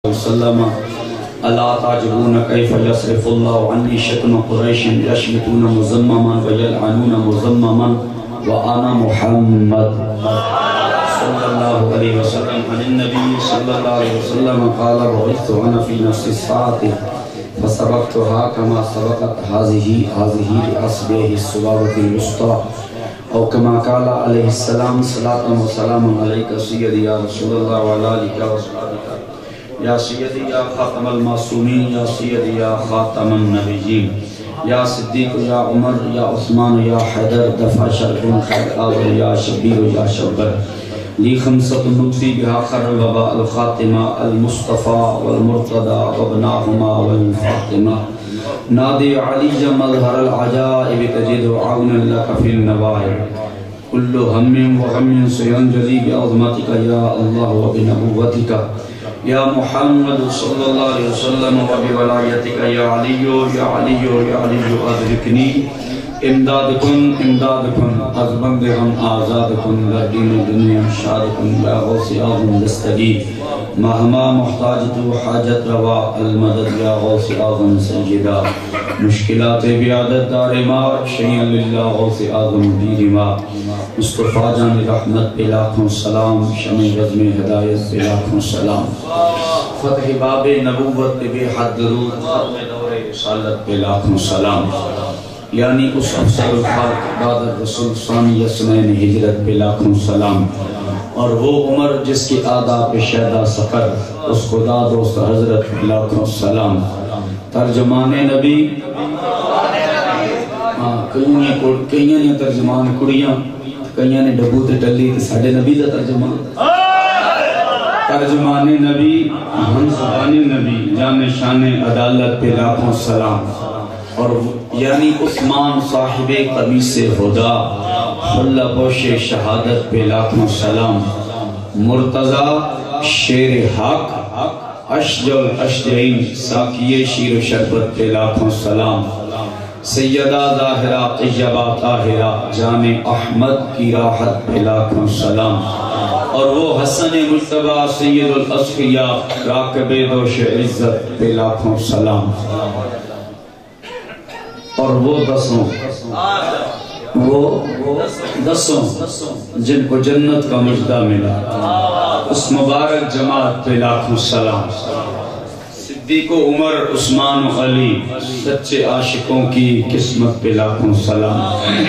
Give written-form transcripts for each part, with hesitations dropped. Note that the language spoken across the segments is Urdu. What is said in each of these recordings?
وسلم الا تعجبون كيف يصرف الله عني شتم قريش يشمتون مذمما ويلعنون مذمما وانا محمد صلى الله عليه وسلم عن النبي صلى الله عليه وسلم قال بعثت انا في نفس الساعه فسبقتها كما سبقت هذه لأصبعه السبابة الوسطى او كما قال عليه السلام صلاة وسلام عليك سيدي يا رسول الله وعلى آلك وصحبه یا سیدی یا خاتم المعصومین یا سیدی یا خاتم النبیین یا صدیق یا عمر یا عثمان یا حیدر دفع شرف خیر آذر یا شبیر یا شبر لی خمسة نطفی بها خر الوباء الخاتمہ المصطفى والمرتضى وابناهما والفاطمہ نادی علی مظہر العجائب تجد عونا لك في النوائب كل هم وغم سينجلي بعظمتك يا الله وبنبوتك یا محمد صلی اللہ علیہ وسلم وبولایتک یا علی یا علی یا علی ادرکنی امداد کن از بند ہم آزاد کن در دین دنیا شاد کن یا غوث اعظم دستگیر مہما محتاج تو حاجت روا المدد یا غوث اعظم سیدہ مشکلات بیادت دار مار شیئا للہ غوث اعظم دیر مار مصطفیٰ جان رحمت پہ لاکھوں سلام شمع رزم ہدایت پہ لاکھوں سلام فتح باب نبوت پہ بے حد درود ختم دور رسالت پہ لاکھوں سلام یعنی اس افسر الخلق بعد الرسول ثانی یسمین ہجرت پہ لاکھوں سلام اور وہ عمر جس کی آداب شہدہ سفر اس خدا دوست حضرت پہ لاکھوں سلام ترجمان نبی کئیاں نے ترجمان کڑیاں کئیاں نے ڈبو تے ٹلی تے ساڑھے نبی دا ترجمان نبی ہم زبان نبی جان شان عدالت پہ لاکھوں سلام اور یعنی عثمان صاحب قمیص خدا خلہ پوش شہادت پہ لاکھوں سلام مرتضی شیر حق اشجل اشجعین ساکیے شیر و شربت پہ لاکھوں سلام سیدہ ظاہرہ طیبہ طاہرہ جان احمد کی راحت پہ لاکھوں سلام اور وہ حسن مجتبہ سید الاصفیاء راکب دوش عزت پہ لاکھوں سلام اور وہ دسوں جن کو جنت کا مجدہ ملا اس مبارک جماعت پہ لاکھوں سلام صدیق و عمر عثمان و علی سچے عاشقوں کی قسمت پہ لاکھوں سلام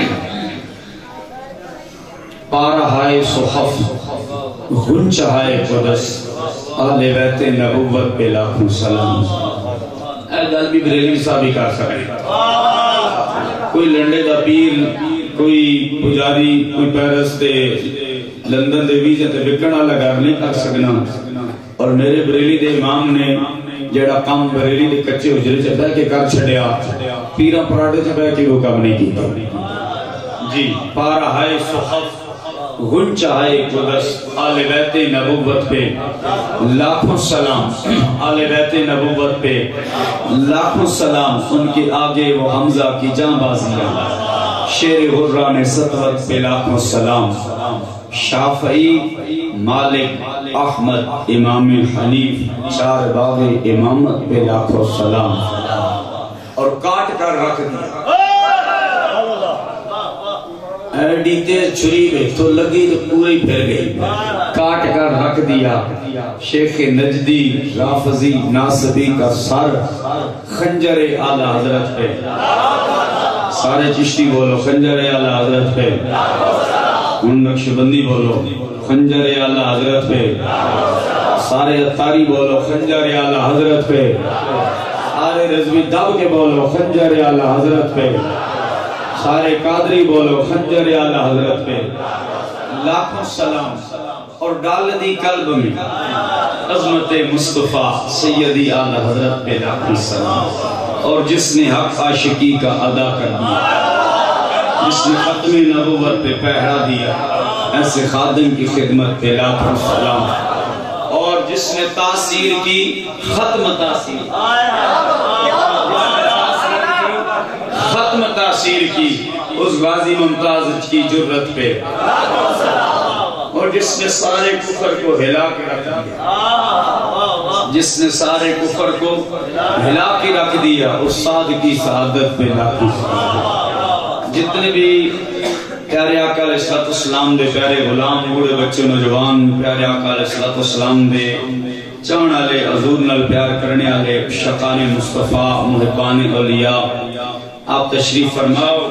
پارہائے صحف غنچہائے قدس آل بیت نبوت پہ لاکھوں سلام اے گل بھی بریلوی صاحب ہی کر سکے کوئی لنڈے دا پیر کوئی پجاری کوئی پیرس تے لندن دے ویزے تے بکڑا لگا نہیں کر سکنا اور میرے بریلی دے امام نے جیڑا کام بریلی دے کچے اجرے چاہتا ہے کہ کر چھڑیا پیرہ پراڑے چاہتا ہے کہ وہ کام نہیں کیتا جی پارہائے صحف غنچہائے قدس آل بیت نبوت پہ لاکھوں سلام آل بیت نبوت پہ لاکھوں سلام ان کے آگے وہ حمزہ کی جان بازیاں شیر غران سطوت پہ لاکھوں سلام شافعی مالک احمد امام حنیف چار باغ امامت پہ لاکھوں سلام اور کاٹ کر رکھ دیا ایڈی تیز چھری میں تو لگی تو پوری پھر گئی کاٹ کر رکھ دیا شیخ نجدی رافضی ناصبی کا سر خنجر اعلیٰ حضرت پہ سارے چشتی بولو خنجر اعلیٰ حضرت پہ ان نقشبندی بولو خنجر اعلیٰ حضرت پہ سارے اتاری بولو خنجر اعلیٰ حضرت پہ سارے رضوی دب کے بولو خنجر اعلیٰ حضرت پہ سارے قادری بولو خنجر اعلیٰ حضرت پہ لاکھوں سلام اور ڈال دی قلب میں عظمت مصطفیٰ سیدی اعلیٰ حضرت پہ لاکھوں سلام اور جس نے حق عاشقی کا ادا کر دیا جس نے ختم نبوت پہ پہرا دیا ایسے خادم کی خدمت پہ لاکھوں سلام اور جس نے تاثیر کی ختم تاثیر کی اس غازی ممتاز کی جرت پہ اور جس نے سارے کفر کو ہلا کے رکھ دیا جس نے سارے کفر کو ہلا کے رکھ دیا، استاد کی سعادت پہ لاکھی سعادت۔ جتنے بھی پیارے آقا علیہ السلام دے پیارے غلام، بوڑھے بچے نوجوان، پیارے آقا علیہ السلام دے چاہن والے، حضور نال پیار کرنے والے، شقان مصطفیٰ، محبان اولیاء، آپ تشریف فرماؤ۔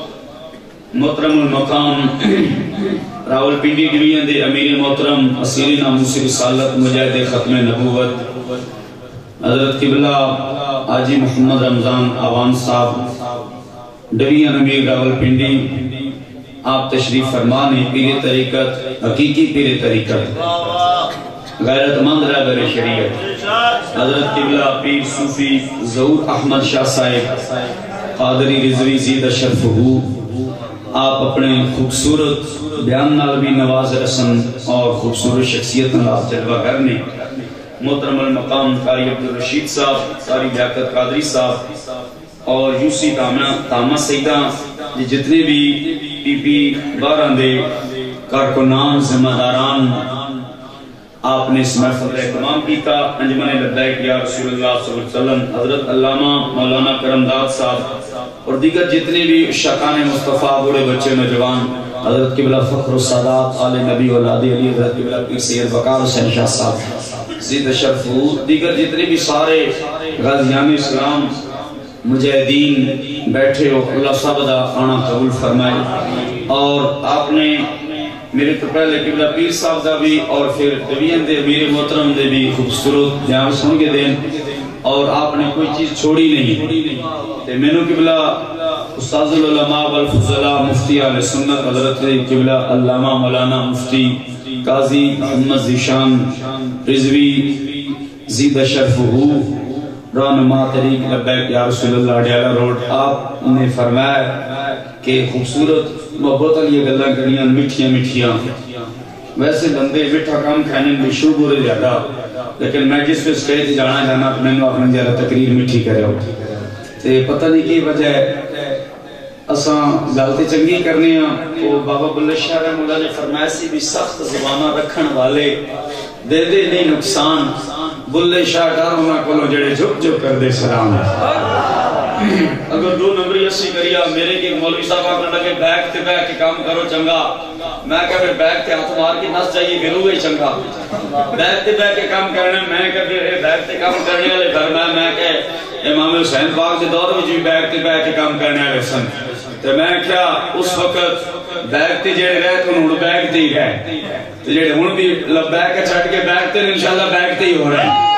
محترم المقام راول پنڈی ڈویژن دے امیر محترم اسیر ناموس رسالت مجاہد ختم نبوت حضرت قبلہ حاجی محمد رمضان آوان صاحب ڈویژن امیر راول پنڈی، آپ تشریف فرمانے۔ پیر طریقت، حقیقی پیر طریقت، غیرت مند رہبر شریعت، حضرت قبلہ پیر صوفی ظہور احمد شاہ صاحب قادری رضوی زید شرفہو، آپ اپنے خوبصورت بیان نال بھی نواز رسن اور خوبصورت شخصیت نال جلوہ کرنے۔ محترم المقام قاری عبدالرشید صاحب، قاری لیاقت قادری صاحب اور یوسی تامہ سیدہ، جتنے بھی پی پی بارہ دے کارکنان، ذمہ داران، آپ نے اس محفل کا اہتمام کیتا۔ انجمن لبیک یا رسول اللہ صلی اللہ علیہ وسلم، حضرت علامہ مولانا کرم داد صاحب اور دیگر جتنے بھی شقان مصطفیٰ، بوڑھے بچے نوجوان، حضرت قبلہ فخر السادات آل نبی اولاد علی، حضرت قبلہ پیر سید وقار حسین شاہ صاحب زید شرف، دیگر جتنے بھی سارے غازیان اسلام مجاہدین بیٹھے ہو، اللہ صاحب دا آنا قبول فرمائے۔ اور آپ نے میرے تو پہلے قبلہ پیر صاحب دا بھی اور پھر ڈویژن دے امیر محترم دے بھی خوبصورت بیان سن کے دیں، اور آپ نے کوئی چیز چھوڑی نہیں۔ میں نے قبلہ استاذ العلماء والفضلاء مفتی اہل سنت حضرت قبلہ علامہ مولانا مفتی قاضی محمد ذیشان رضوی زید شرفہو، رہنما طریق لبیک یا رسول اللہ ڈیالہ روڈ، آپ نے فرمایا کہ خوبصورت محبت علی گلہ کریاں مٹھیاں مٹھیاں، ویسے بندے مٹھا کام کھانے میں شروع ہو رہے زیادہ، لیکن میں جس پہ سٹیج جانا جانا تو میں نے اپنے زیادہ تقریر مٹھی کرے ہو، تے پتہ نہیں کی وجہ ہے اساں گالتے چنگی کرنے ہیں۔ تو بابا بلے شاہ رحمہ اللہ نے فرمایا سی بھی سخت زبانہ رکھن والے دے دے نہیں نقصان، بلے شاہ ڈاروں نہ کلو جڑے جھک جھک کر دے سلام۔ اگر دو نمبری اسی کریا، میرے کے مولوی صاحب آکر لگے بیک تے بیک کے کام کرو چنگا، میں کہا پھر بیک تے ہاتھ مار کے نس جائیے پھر ہوئے چنگا، بیک تے بیک کے کام کرنے، میں کہا پھر بیک تے کام کرنے والے فرمایا، میں کہ امام حسین پاک کے دور میں بھی بیک تے بیک کے کام کرنے والے سن، تو میں کیا اس وقت بیک تے جڑے رہے تو انہوں بیک تے ہی رہے، تو جڑے ہوں بھی بیک چھٹ کے بیک تے انشاءاللہ بیک تے ہی ہو رہے ہیں۔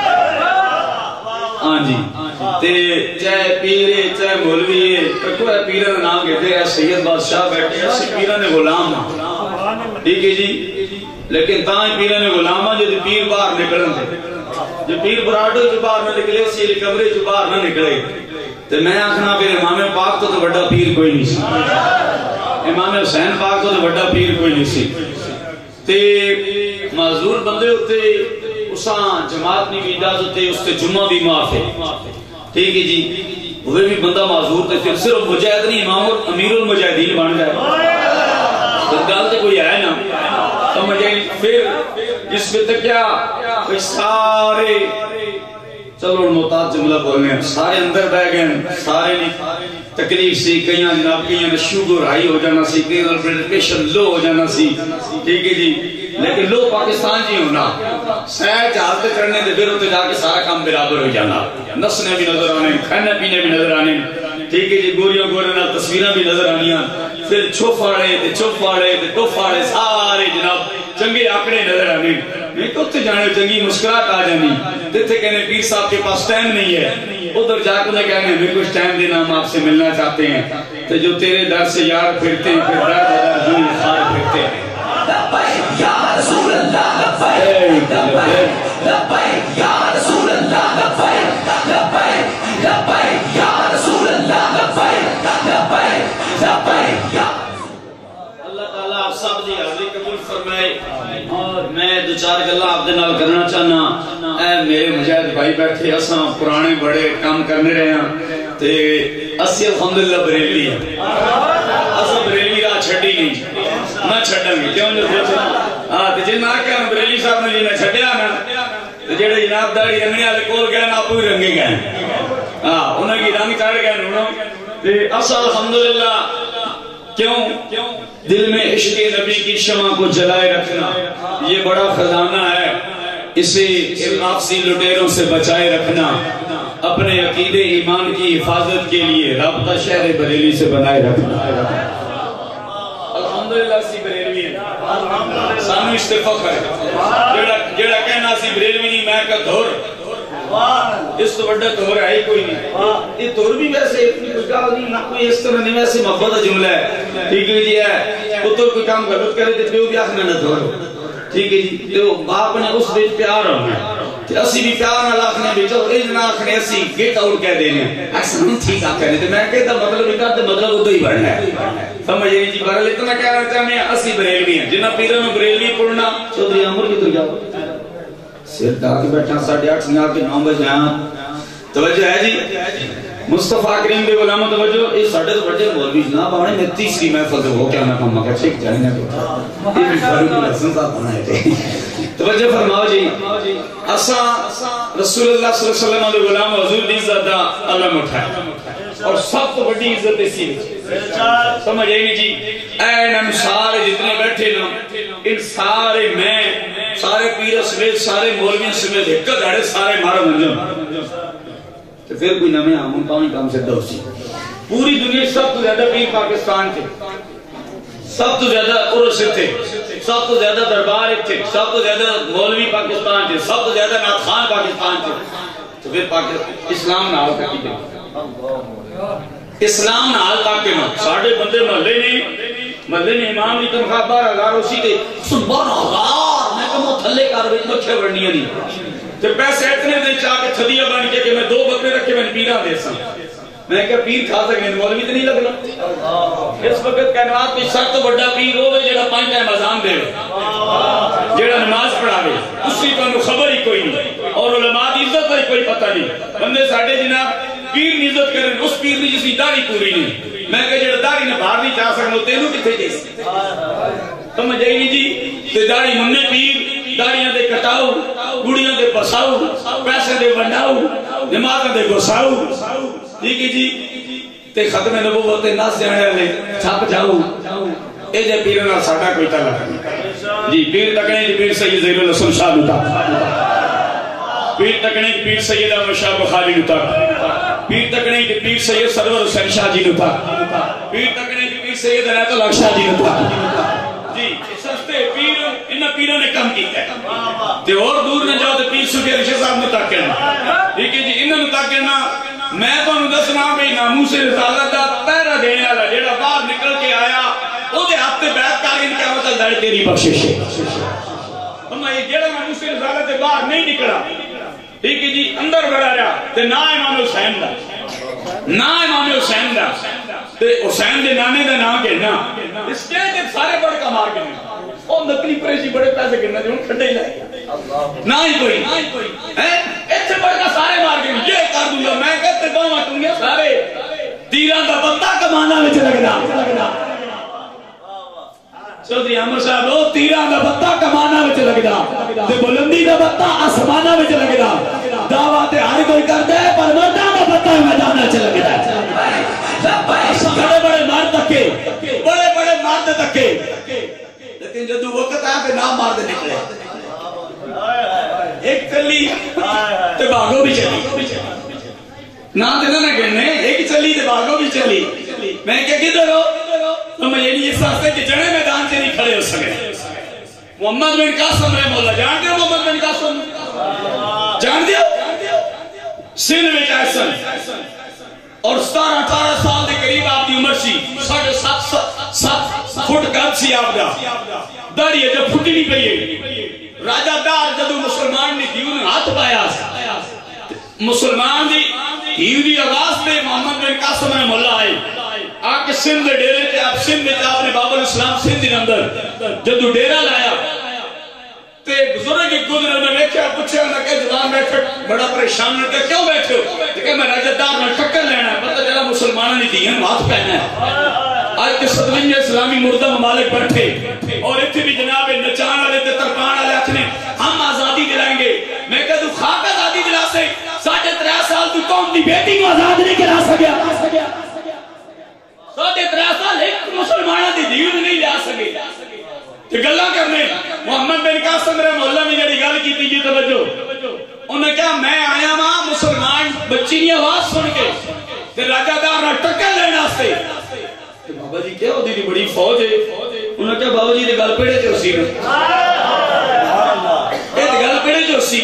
ہاں جی، تے چاہے پیرے چاہے مولوی کوئی پیرہ کا نام کہتے ہیں، سید بادشاہ بیٹھے ہیں، اسی پیرہ نے غلام ہیں، ٹھیک ہے جی، لیکن تاں پیرہ نے غلام ہیں جو پیر باہر نکلن تھے، جو پیر براڈو جو باہر نہ نکلے، سی ریکوری جو باہر نہ نکلے، تو میں آکھنا پھر امام پاک تو بڑا پیر کوئی نہیں سی، امام حسین پاک تو بڑا پیر کوئی نہیں سی، تے معذور بندے ہوتے اساں جماعت نہیں بھی اجازت ہوتے، اس تے جمعہ بھی معاف ہے، ٹھیک ہے جی، وہ بھی بندہ معذور تے پھر صرف مجاہد نہیں امام امیر المجاہدین بن جائے، تو گل تے کوئی ہے نا، سمجھیں پھر جس پہ تک کیا کوئی سارے چلو محتاط جملہ بولنے ہیں، سارے اندر بہ گئے، سارے نہیں تکلیف سی، کئیاں جناب کئیاں شوگر ہائی ہو جانا سی، کئیاں بلڈ پریشر لو ہو جانا سی، ٹھیک ہے جی، لیکن لو پاکستان جی ہونا سہ جہاز کرنے دے پھر ہوتے جا کے سارا کام برابر ہو جانا، نسنے بھی نظر آنے، کھانے پینے بھی نظر آنے، ٹھیک ہے جی، گوریوں گورے تصویریں بھی نظر آنیاں، پھر چھوپاڑے تے چھوپاڑے تے ٹوپاڑے سارے جناب چنگے آکڑے نظر آنے، میں تو تے جانے چنگی مسکرات آ جانی، تے کہنے پیر صاحب کے پاس ٹائم نہیں ہے، ادھر جا کے کہنے ہمیں کچھ ٹائم دینا، ہم آپ سے ملنا چاہتے ہیں، تو جو تیرے در سے یار پھرتے ہیں پھر در در ہوئی خار پھرتے ہیں، لبیک یا رسول اللہ لبیک لبیک یا رسول اللہ لبیک لبیک لبیک یا رسول اللہ لبیک لبیک لبیک یا اللہ تعالیٰ آپ سب دی حاضری قبول فرمائے، اور میں دو چار گلہ آپ دے نال کرنا چاہنا، اے میرے مجاہد بھائی بیٹھے اساں پرانے بڑے کام کرنے رہے ہیں، تے اسی الحمدللہ بریلی ہیں، اساں بریلی راہ چھٹی نہیں، نہ چھٹیں گے، کیوں جو سوچنا؟ تے جن نہ کہ بریلی صاحب نے جی نہ چھٹیا نا، جڑے جناب داڑھی رنگنے والے کول گئے نا آپ ہی رنگے گئے انہیں کی رنگ چڑھ گئے انہوں اصل الحمدللہ کیوں دل میں عشق نبی کی شمع کو جلائے رکھنا یہ بڑا خزانہ ہے اسے نفسی لٹیروں سے بچائے رکھنا اپنے عقیدے ایمان کی حفاظت کے لیے رابطہ شہر بریلی سے بنائے رکھنا الحمدللہ سی بریلوی ہے سانو اس سے فخر ہے جڑا کہنا سی بریلوی نہیں میں کا دھور اس تو بڑا دھور ہے ہی کوئی نہیں یہ دھور بھی ویسے اتنی کوئی گال نہیں نہ کوئی اس طرح نہیں ویسے محبت کا جملہ ہے ٹھیک ہے جی ہے پتر کوئی کام غلط کرے تو پیو بھی آخنا نہ دھور ٹھیک ہے جی تو باپ نے اس دن پیار ہونا ہے اسی بھی پیار نہ لاکھنے بھی چلو ایج نہ آخنے اسی گیٹ آؤٹ کہہ دینے ایسا نہیں ٹھیک آ کہنے تو میں کہتا مطلب ہی کرتے مطلب ادھو ہی بڑھنا ہے سمجھ نہیں جی بہرحال اتنا کہنا چاہنے ہیں اسی بریلوی ہیں جنہ پیروں میں بریلوی پڑھنا چودھری عمر کی تو جاؤ سر ڈا کے بیٹھا 8:30 نہ کے 9 بجے آیا توجہ ہے جی مصطفیٰ کریم بے غلامہ توجہ اس ساڑھے تو بڑھے مولوی جناب آنے میں تیسری محفل سے ہو کیا میں کہا مکہ ٹھیک جائیں گے یہ بھی فاروق الحسن صاحب بنائے تھے توجہ فرماؤ جی اسا رسول اللہ صلی اللہ علیہ وسلم علیہ غلام حضور دی عزت دا علم اٹھائے اور سب تو بڑی عزت اسی سمجھ نہیں جی اے نم سارے جتنے بیٹھے نا ان سارے میں سارے پیر سمیت سارے مولوی سمیت ایک دھڑے سارے مارا منجم تو پھر کوئی نمیں آمون پاؤں کام سے دو سی پوری دنیا سب تو زیادہ پیر پاکستان تھے سب تو زیادہ عرص تھے سب تو زیادہ دربار تھے سب تو زیادہ مولوی پاکستان تھے سب تو زیادہ نعت خان پاکستان تھے تو پھر اسلام نہ آتا کی دے اسلام نہ آتا کے ماں ساڑھے بندے محلے نے امام کی تنخواہ 12,000 اسی تھے 12,000 میں کہوں تھلے کاروے مکھے بڑھنیاں نہیں تو پیسے اتنے دے چاہ کے تھدیہ بن کے کہ میں 2 بکرے رکھے میں پیرہ دے سا میں کہا پیر کھا سکیں مولوی تو نہیں لگنا اس وقت کہنوات کوئی سب تو بڑا پیر ہوئے جڑا 5 ٹائم اذان دے جڑا نماز پڑھاوے اس کی تو خبر ہی کوئی نہیں اور علماء دی عزت کا کوئی پتہ نہیں بندے ساڑھے جناب پیر کی عزت کریں اس پیر کی جس کی داڑھی پوری نہیں میں کہا جڑا داڑھی نے باہر نہیں چاہ سکنا تینوں کتنے جیسے سمجھ آئی نہیں جی تو داڑھی مننے پیر داڑیاں دے کٹاؤ گڑیاں دے پساؤ پیسے دے بنڈاؤ نمازیں دے گساؤ ٹھیک ہے جی تے ختم نبوت ناس جانے والے چھپ جاؤ اے جے پیرنا ساڈا کوئی تعلق نہیں جی پیر تکنے جی پیر سید زہیر الحسن شاہ نتا پیر تکنے جی پیر سید احمد شاہ بخاری نتا پیر تکنے جی پیر سید سرور حسین شاہ جی نتا پیر تکنے جی پیر سید عنایت اللہ شاہ جی نتا جی سستے پیر انہاں پیروں نے کم کیتا ہے تے اور دور نہ جاؤ تے پیر صوفی علی شاہ صاحب نتا کہنا ٹھیک ہے جی انہاں نتا کہنا میں تو انہوں دسنا بھی ناموس رسالت دا پہرہ دینے والا جیڑا باہر نکل کے آیا او دے ہاتھ تے بیعت کر ان کیا مطلب داڑھی تیری بخشش ہے ہم یہ جیڑا ناموس رسالت دے باہر نہیں نکلا ٹھیک ہے جی اندر بڑھا رہا تے نا امام حسین دا نا امام حسین دا تے حسین دے نانے دا نام کہنا اسٹیج تے سارے بڑھ کا مار کے او نقلی پریشی بڑے پیسے گرنا جو ان کھڑے ہی لائے نہ ہی کوئی ایسے بڑھ کا سارے مار کے یہ کر دوں گا میں کہتے باہاں ٹونگے سارے تیران دا پتہ کمانا میں لگنا چودھری عامر صاحب وہ تیران دا پتہ کمانا میں لگنا تے بلندی دا پتہ آسمانہ میں لگنا دعوات ہر کوئی کر دے پر مردہ دا پتہ میدانہ لگنا بڑے بڑے مرد تکے بڑے بڑے مرد تکے لیکن جدو وقت آیا پہ نام مار دے نکلے ایک چلی تے باغوں بھی چلی نہ دینا نہ کہنے ایک چلی تے باغوں بھی چلی میں کہا کدھر ہو تو میں یہ نہیں اس ساستے کہ جڑے میدان سے نہیں کھڑے ہو سکے محمد بن قاسم رحمہ اللہ جان دیو محمد بن قاسم جان دیو سندھ میں جائسن اور 17-18 سال دے قریب آپ دی عمر سی 7.5 فٹ گھر سی آپ دا داڑھی ہے جب پھٹی نہیں پئی راجہ دار جدو مسلمان نے دیون ہاتھ پایا مسلمان دی ہیوی آواز پہ محمد بن قاسم رحمہ اللہ آئے آکے سندھ ڈیرے تھے آپ سندھ میں آپ نے باب الاسلام سندھ دن اندر جدو ڈیرہ لایا تے بزرگ ایک گزرے میں بیٹھے آپ پوچھے انہوں نے کہا جوان بیٹھے بڑا پریشان نے کہا کیوں بیٹھے ہو کہ میں راجہ دار نے ٹکر لینا ہے پتہ چلا مسلمانوں نے دیئن ہاتھ پہنا ہے آج کے 57 اسلامی مردہ ممالک بیٹھے اور اتنے بھی جناب نچان والے تے ترپان والے اکھنے ہم آزادی دلائیں گے میں کہا تو قوم دی بیٹی کو آزاد نہیں کرا سکیا 3.5 سال ایک مسلمانہ دی دیو نہیں لیا سکے کہ گلہ کرنے محمد بن قاسم رحمہ اللہ نے جڑی گل کی تھی توجہ انہوں نے کہا میں آیا ماں مسلمان بچی نے آواز سن کے کہ راجہ دار نہ ٹکر لینا سے بابا جی کیا ہوتی تھی بڑی فوج ہے انہوں نے کہا بابا جی نے گل پیڑے جو سی گل پیڑے جو سی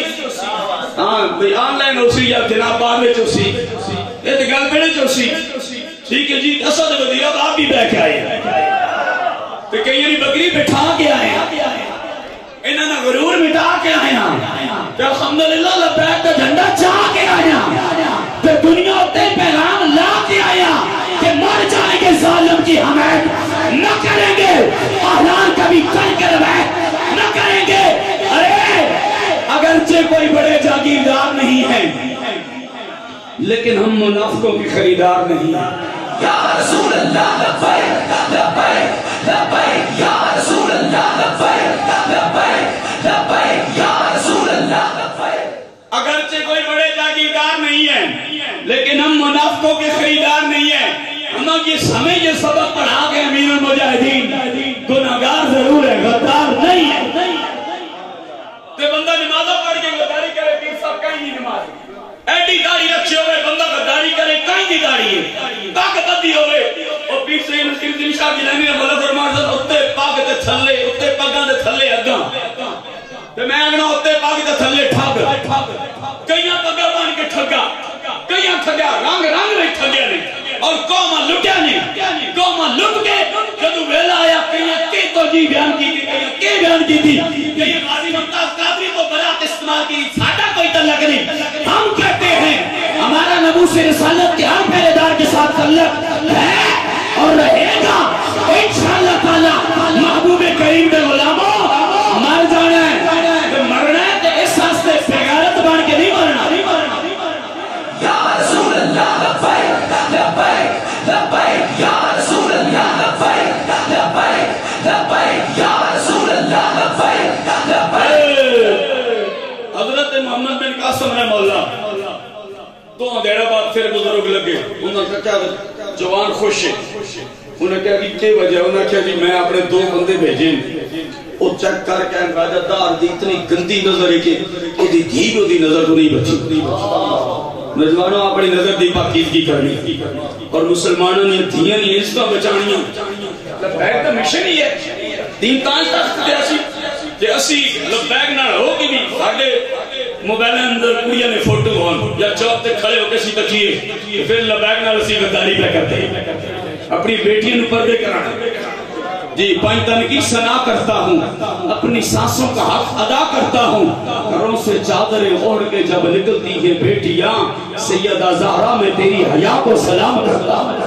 آن لائن ہو سی یا جناب بار میں جو سی یہ گل پیڑے جو سی ٹھیک ہے جی اسد وزیر آپ بھی بیٹھ کے آئے تو کئی یعنی بکری بٹھا کے آئے انہوں نے غرور مٹا کے آئے کہ الحمدللہ لبیک کا جھنڈا چاہ کے آئے پھر دنیا ہوتے پیغام لا کے آیا کہ مر جائیں گے ظالم کی حمایت نہ کریں گے اعلان کبھی کر کے روایت نہ کریں گے ارے اگرچہ کوئی بڑے جاگیردار نہیں ہیں لیکن ہم منافقوں کی خریدار نہیں ہیں یا رسول اللہ لبیک لبیک لبیک یا رسول اللہ لبیک لبیک لبیک یا رسول اللہ لبیک اگرچہ کوئی بڑے جاگیردار نہیں ہیں لیکن ہم منافقوں کے خریدار نہیں ہیں ہمیں یہ سبق پڑھا کے امیر المجاہدین گناہگار ضرور ہے غدار نہیں ہے تو بندہ نمازہ پڑھ کے غداری کرے پیر صاحب کہیں نہیں نماز ایڈی داڑھی رکھے ہوئے بندہ غداری کرے کہیں نہیں داڑھی ہے پاک بدی ہوئے اور پیر سے نصیر الدین شاہ جیلانی نے بولا فرمان صاحب اتے پاک تے تھلے اتے پگاں تے تھلے اگاں تے میں اگنا اتے پاک تے تھلے ٹھگ کئیاں پگاں بن کے ٹھگا کئیاں ٹھگا رنگ رنگ میں ٹھگیا نے اور قومہ لٹیا نے قومہ لٹ کے جدو ویلا آیا کئیاں کی تو جی بیان کی تھی کئیاں کی بیان کی تھی کئیاں غازی ممتاز قادری کو برات استعمال کی ساڈا کوئی تعلق نہیں ہم کہتے ہیں ہمارا نبوس رسالت کے ہر پہرے دار کے ساتھ تعلق ہے اور رہے گا انشاءاللہ تعالی محبوب کریم کے غلاموں مر جانا ہے مرنا ہے تو اس ہستے پیغارت بن کے نہیں مرنا یا رسول اللہ لبیک لبیک لبیک یا رسول اللہ لبیک لبیک لبیک یا رسول اللہ لبیک لبیک حضرت محمد بن قاسم رحمہ اللہ 2 دیڑا بعد پھر بزرگ لگے انہوں نے کہا جوان خوش ہے انہوں نے کہا کہ کیا وجہ انہوں نے کہا جی میں اپنے 2 بندے بھیجیں وہ چیک کر کے راجہ دار دی اتنی گندی نظر ہے کہ وہ دی دھی وہ دی نظر کو نہیں بچی نوجوانوں اپنی نظر دی پاکیزگی کرنی اور مسلمانوں نے دھیاں نہیں اس کا بچانیاں لبیک تو مشن ہی ہے دین تانج تک اسی کہ اسی لبیک نہ ہو کہ بھی ساڑھے موبائل اندر کڑیاں نے فوٹو ہون یا چوک تے کھڑے ہو کسی تکیے پھر لبیک نہ اسی غداری پہ کرتے ہیں اپنی بیٹیاں نے پردے کرانا جی پائنتن کی سنا کرتا ہوں اپنی سانسوں کا حق ادا کرتا ہوں گھروں سے چادریں اوڑھ کے جب نکلتی ہیں بیٹیاں سیدہ زہرا میں تیری حیا کو سلام کرتا ہوں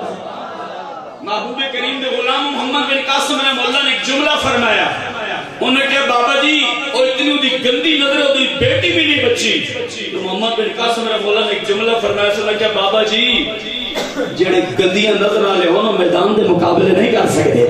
محبوب کریم دے غلام محمد بن قاسم رحمہ اللہ نے ایک جملہ فرمایا انہوں نے کہا بابا جی اور اتنی دی گندی نظر ہوتی بیٹی بھی نہیں بچی تو محمد بن قاسم رحمہ اللہ نے ایک جملہ فرمایا اس نے کہا بابا جی جڑے گندیاں نظر آلے انہوں میدان دے مقابلے نہیں کر سکتے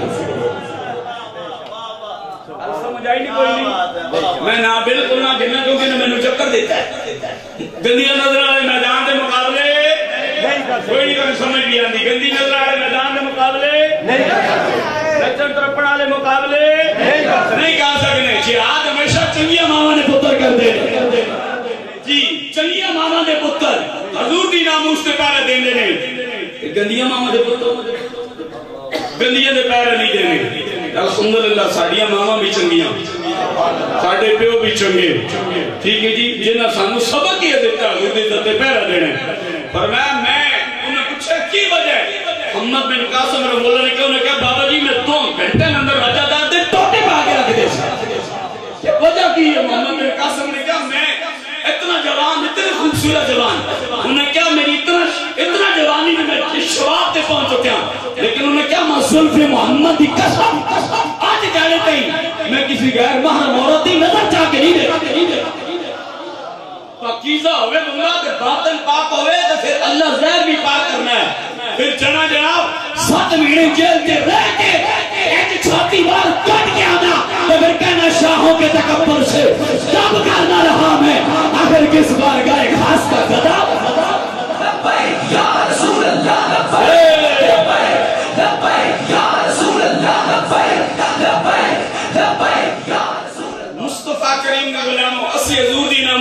سمجھ آئی نہیں کوئی نہیں میں نہ بالکل نہ گننا کیونکہ نہ میں نے چکر دیتا ہے گندیاں نظر آلے میدان دے مقابلے کوئی نہیں کوئی سمجھ بھی آندی گندی نظر آلے میدان دے مقابلے نچن ترپن آلے مقابلے نہیں کہا سکنے جہاد ہمیشہ چنگیاں ماما نے پتر کر دے جی چنگیاں ماما نے پتر حضور دی ناموس تے پیرے دینے نہیں گندیاں ماما دے پتر گندیاں دے پیرے نہیں دینے الحمدللہ ساڑیاں ماما بھی چنگیاں ساڑے پیو بھی چنگے ٹھیک ہے جی جنہاں سانو سبق ہی دیتا حضور دی عزت تے پیرے دینے پر میں انہیں پوچھا کی وجہ ہے محمد بن قاسم رحمہ اللہ نے کہا انہیں کہا بابا جی میں 2 گھنٹے میں اندر راجہ دار دے ٹوٹے پاکے رکھ دے سا وجہ کی ہے محمد بن قاسم نے کہا میں اتنا جوان اتنے خوبصورت جوان انہیں کہا میری اتنا جوانی میں شباب تے پہنچ چکے ہیں لیکن انہیں کہا میں ظلف محمد دی قسم آج کہنے تھے میں کسی غیر محرم عورت نظر چاہ کے نہیں دے پاکیزہ ہوئے بندہ کہ باطن پاک ہوئے تو پھر اللہ زہر بھی پاک کرنا ہے پھر جناب 7 مہینے جیل کے رہ کے ایک چھاتی بار کٹ کے آنا تو پھر کہنا شاہوں کے تکبر سے جب کرنا رہا میں آخر کس بار گائے خاص کا گدا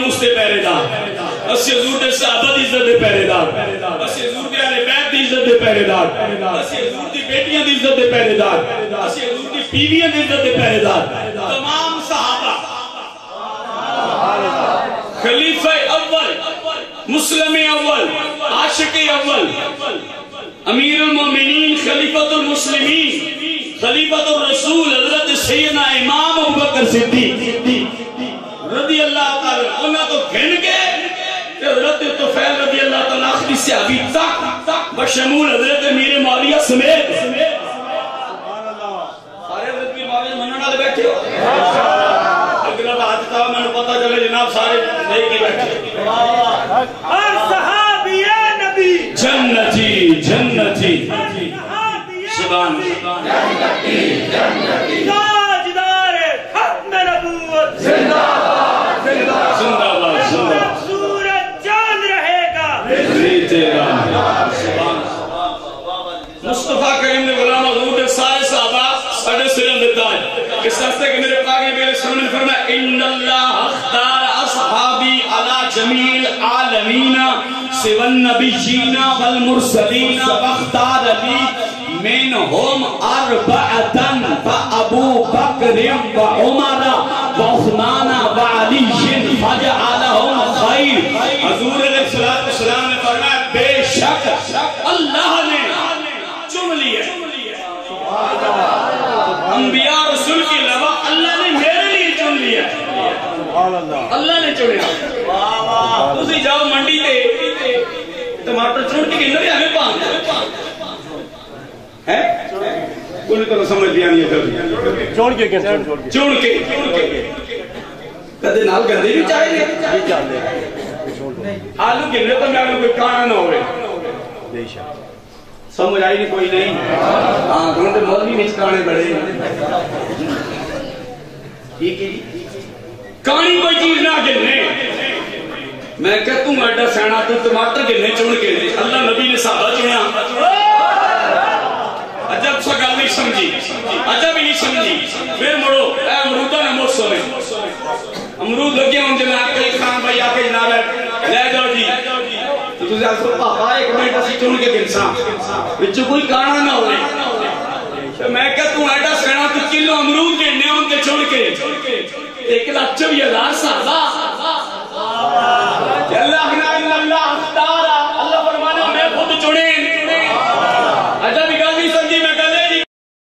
ناموس دے پہرے دار، اسی حضور دے صحابہ دی عزت دے پہرے دار، اسی حضور دے اہل بیت دی عزت دے پہرے دار، اسی حضور دی بیٹیاں دی عزت دے پہرے دار، اسی حضور دی بیویاں دی عزت دے پہرے دار، تمام صحابہ خلیفہ اول، مسلم اول، عاشق اول، امیر المومنین، خلیفۃ المسلمین، خلیفۃ الرسول حضرت سیدنا امام ابوبکر صدیق رضی اللہ تعالی انہاں تو گھن کے حضرت طفیل رضی اللہ تعالی آخری صحابی تک بشمول حضرت امیر معاویہ سمیت سارے حضرت امیر معاویہ منن والے بیٹھے ہو اگر بات تھا میں نے پتہ چلے جناب سارے نہیں کی بیٹھے اور صحابی نبی جنتی جنتی سبحان جنتی جنتی تاجدار ختم نبوت زندہ باد زندہ باد زندہ سورج چاند رہے گا تیرا مصطفیٰ کریم نے غلام حضور دے سارے صحابہ ساڑھے سرم دیتا ہے اس راستے کہ میرے پاک میرے سامنے نے فرمایا ان اللہ اختار اصحابی علی جمیل عالمین سوى النبیین والمرسلین واختار لی منهم اربعتن فابو بکر وعمر وعثمان وعلی فجعلهم خیر حضور علیہ السلام نے فرمایا بے شک اللہ نے چن لیا انبیاء رسول کے علاوہ اللہ نے میرے لیے چن لیا اللہ نے چنیا تسی جاؤ منڈی تے ٹماٹر چن کے کہنے ہمیں پان ہے کوئی تو سمجھ دیا نہیں ہے چھوڑ کے چھوڑ کے کدے نال گندے بھی چاہیے آلو کے لیے تو میں کوئی کھانا نہ ہوئے سمجھ آئی نہیں کوئی نہیں ہاں گھنٹے مولوی میں کھانے بڑے کہانی کوئی چیز نہ گلنے میں کہتا ہوں ایڈا سینا تو ٹماٹر گلنے چون کے اللہ نبی نے صحابہ چنیا عجب سا گل نہیں سمجھی عجب ہی نہیں سمجھی پھر مڑو اے امرودہ نے موسم ہے امرود لگے ہوں جناب کئی خان بھائی آکے جناب لے جاؤ جی تو تجھے آج کو پاپا ایک منٹ اسی چون کے گنساں بچو کوئی کانا نہ ہوئے میں کہتا ہوں ایڈا سینا تو کلو امرود کے نیون کے چھوڑ کے ایک لاکھ 24,000 صحابہ اللہ